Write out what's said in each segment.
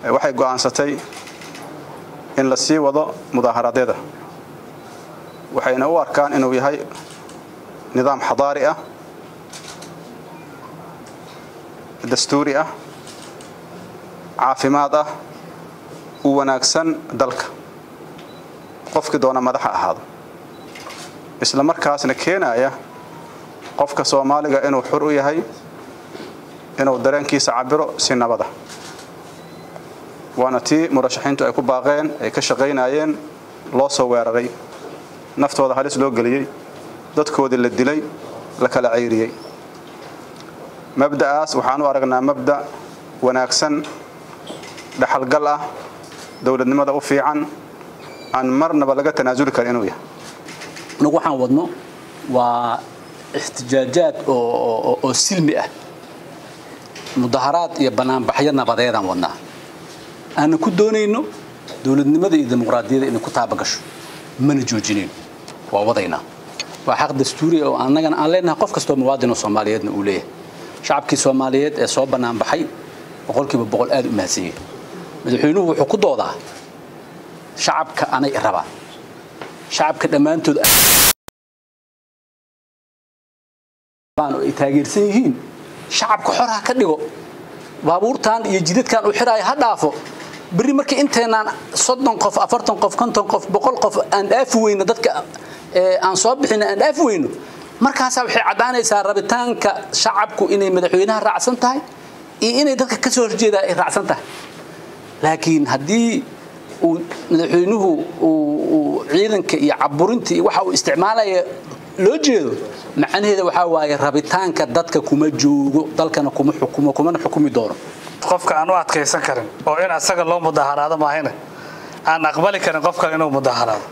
waxay go'aansatay in la sii wado mudaaharaadyada waxayna u arkaan inuu yahay nidaam xadaari ah dastuuri ah caafimaad ah u wanaagsan dalka qofkii doona madax ahaado isla markaasna keenaya qofka Soomaaliga inuu xur u yahay inuu dareenkiisa cabiro si nabad ah waana tii murashaxiintu ay ku baaqeen ay ka shaqeynayeen loo soo weeraray naftooda halis loo galiyay dadkoodii la dilay la kala ceyriyay mabda'aas waxaan u aragnaa mabda' wanaagsan dhaxalgal ah dawladnimada u fiican aan marnaba laga tanaasuli karin inuu yahay nagu waxaan wadno waa احتجاجات او سلمي مظاهرات iyo banaanbaxyo nabadeedan wadnaa aan ku doonayno dawladnimada iyo dimuqraadiyadda in ku taabagasho mana joojineen waa wadayna waa xaq dastuuri oo annagana aan leenahay qof kasto muwaadin Soomaaliyeedna uu leeyahay shacabkii Soomaaliyeed ee soo banaanbaxay boqolkiiba boqol aad u mahadsanyihiin madaxweynuhu wuxuu ku doodaa shacabka anay rabaan shacabka dhamaantood baan ay taageersan yihiin shacabka xoraha ka dhigo baabuurtan iyo jidadkan u xiraay ha dhaafo bari markii inteenan 30 qof 40 qof 50 qof 100 qof aan dhaaf weyno dadka aan soo bixina aan dhaaf weyno markaas waxay cadaanaysaa rabitaanka shacabku inay madaxweynaha raacsan tahay iyo inay dadka ka soo horjeeda ay raacsan tahay laakiin hadii uu madaxweynuhu uu ciidanka iyo caburintii waxa uu isticmaalaya loo jeedo macnaheedu waxa waaye rabitaanka dadka kuma joogo dalkana kuma xukumi doono qofka aan u adkeysan karin oo in asaga loo mudaharaado maahayna aan aqbali karin qofka inuu mudaharaado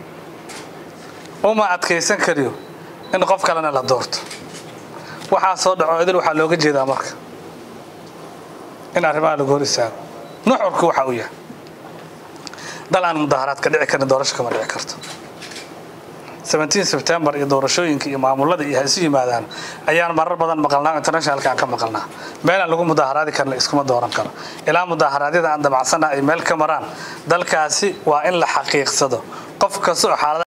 uma adkeysan kariyo in qof kalena la doorto waxa soo dhaco idil waxa looga jeedaa marka in arrimaha lagu horisaago nuxurku waxa uu yahay dal aan mudaharaad ka dhici karin doorasho kama dhici karto 17 September iyo doorashooyinka iyo maamulada iyo hay'adaha yimaadaan ayaan marar badan maqalnaa internationalka ka maqalnaa meel aan lagu mudaharaadi karno iskuma dooran karo ilaa mudaharaadyada aan dabacsanaa ay meel ka maraan dalkaasi waa in la xaqiiqsado qof kasta oo xaalad